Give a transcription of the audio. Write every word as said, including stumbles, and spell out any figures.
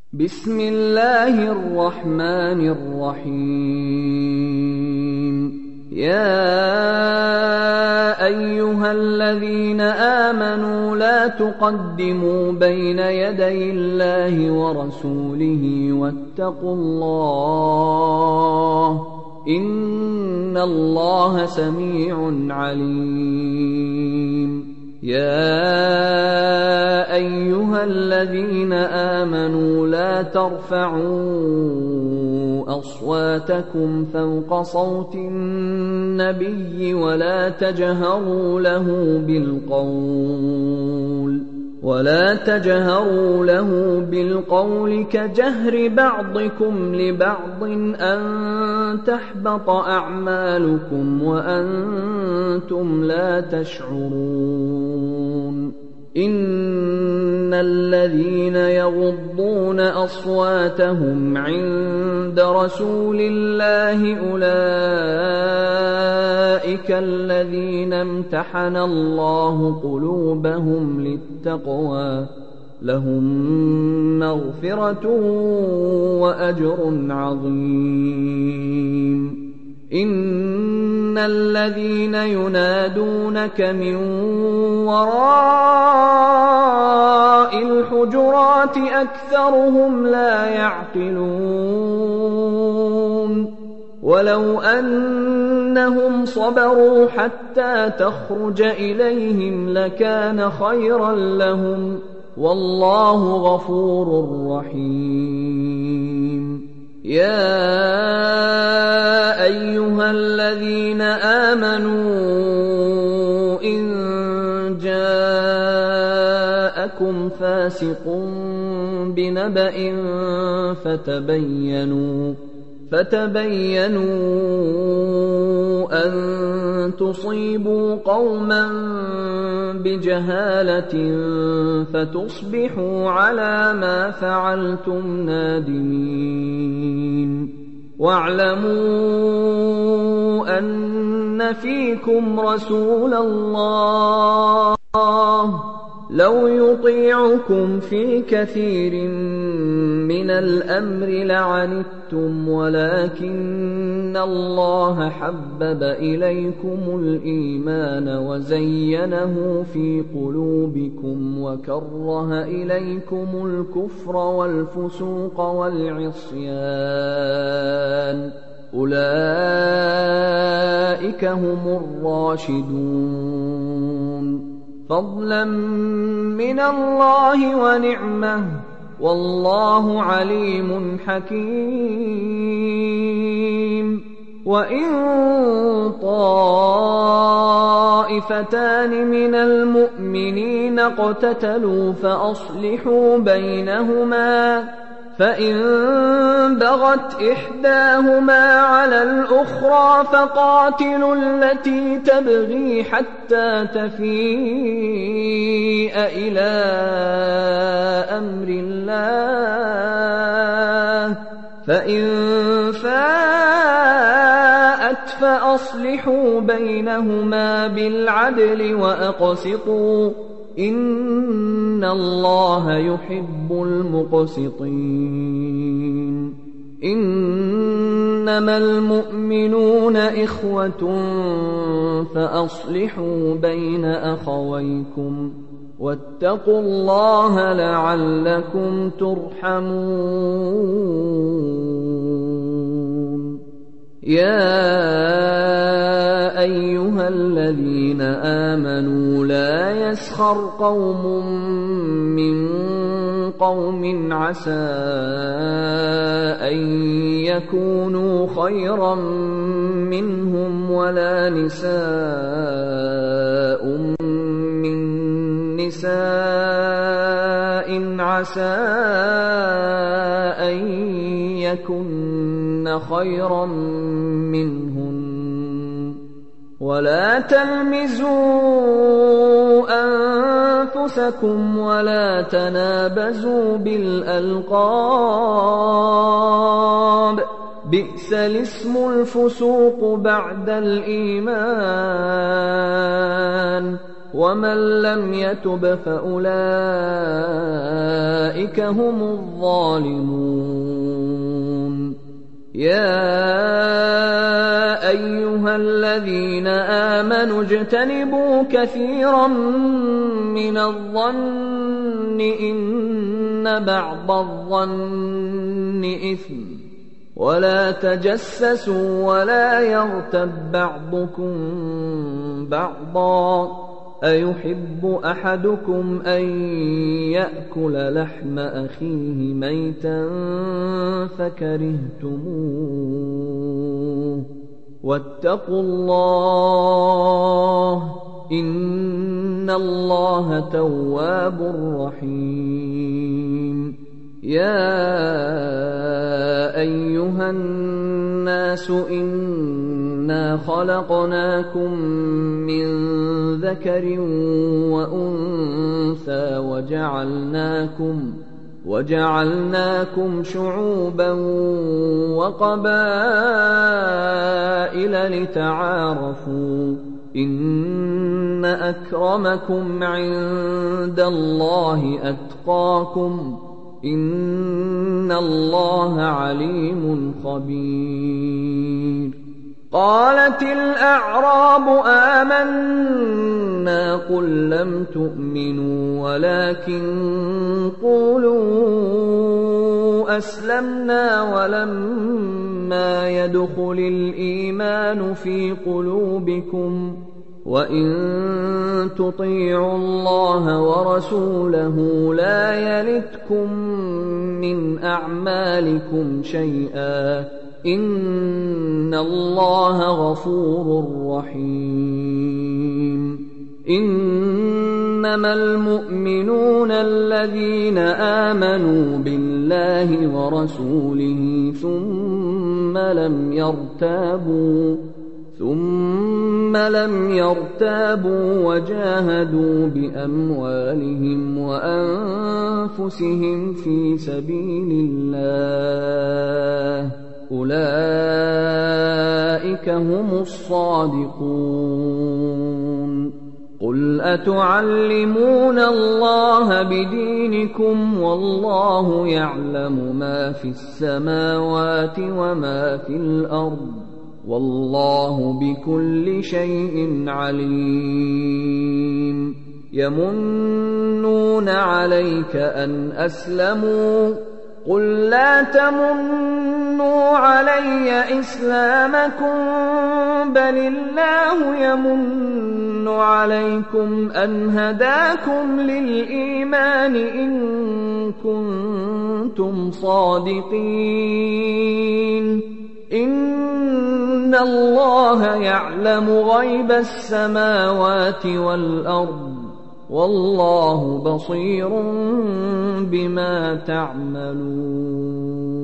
بسم الله الرحمن الرحيم. يا أيها الذين آمنوا لا تقدموا بين يدي الله ورسوله واتقوا الله إن الله سميع عليم. يا أيها الذين آمنوا لا ترفعوا أصواتكم فوق صوت النبي ولا تجهروا له بالقول ولا تجهروا له بالقول كجهر بعضكم لبعض أن تحبط أعمالكم وأنتم لا تشعرون. إن الذين يغضون أصواتهم عند رسول الله أولئك الذين امتحن الله قلوبهم للتقوى لهم مغفرة وأجر عظيم. إن الذين ينادونك من وراء الحجرات أكثرهم لا يعقلون. ولو أنهم صبروا حتى تخرج إليهم لكان خيرا لهم والله غفور رحيم. يا أيها الذين آمنوا إن جاءكم فاسق بنبأ فتبينوا فتبينوا أن تصيبوا قوما بجهالة فتصبحوا على ما فعلتم نادمين. واعلموا أن فيكم رسول الله لو يطيعكم في كثير من الأمر لعنتم ولكن الله حبب إليكم الإيمان وزينه في قلوبكم وكره إليكم الكفر والفسوق والعصيان أولئك هم الراشدون فضلا من الله ونعمه والله عليم حكيم. وإن طائفتان من المؤمنين اقتتلوا فأصلحوا بينهما فإن بغت إحداهما على الأخرى فقاتلوا التي تبغي حتى تفيء إلى أمر الله فإن فاءت فأصلحوا بينهما بالعدل وأقسطوا إن الله يحب المقسطين. إنما المؤمنون إخوة فأصلحوا بين أخويكم واتقوا الله لعلكم ترحمون. يا أيها الذين آمنوا لا يسخر قوم من قوم عسى أن يكونوا خيرا منهم ولا نساء من نساء عسى أن يكن خيرا منهن ولا تلمزوا أنفسكم ولا تنابزوا بالألقاب بئس الاسم الفسوق بعد الإيمان ومن لم يتب فأولئك هم الظالمون. يا أيها الذين آمنوا اجتنبوا كثيرا من الظن إن بعض الظن إثم، ولا تجسسوا ولا يغتب بعضكم بعضا، أيحب أحدكم أن يأكل لحم أخيه ميتا فكرهتموه، واتقوا الله إن الله تواب رحيم. يا أيها الناس إنا خلقناكم من ذكر وأنثى وجعلناكم وجعلناكم شعوبا وقبائل لتعارفوا إن أكرمكم عند الله أتقاكم إن الله عليم خبير. قالت الأعراب آمنا قل لم تؤمنوا ولكن قولوا أسلمنا ولما يدخل الإيمان في قلوبكم وإن تطيعوا الله ورسوله لا يلتكم من أعمالكم شيئا إن الله غفور رحيم. إنما المؤمنون الذين آمنوا بالله ورسوله ثم لم يرتابوا ثم لم يرتابوا وجاهدوا بأموالهم وأنفسهم في سبيل الله أولئك هم الصادقون. قل أتعلمون الله بدينكم والله يعلم ما في السماوات وما في الأرض والله بكل شيء عليم. يمنون عليك أن أسلموا قل لا تمنوا علي إسلامكم بل الله يمن عليكم أن هداكم للإيمان إن كنتم صادقين. إن الله يعلم غيب السماوات والأرض والله بصير بما تعملون.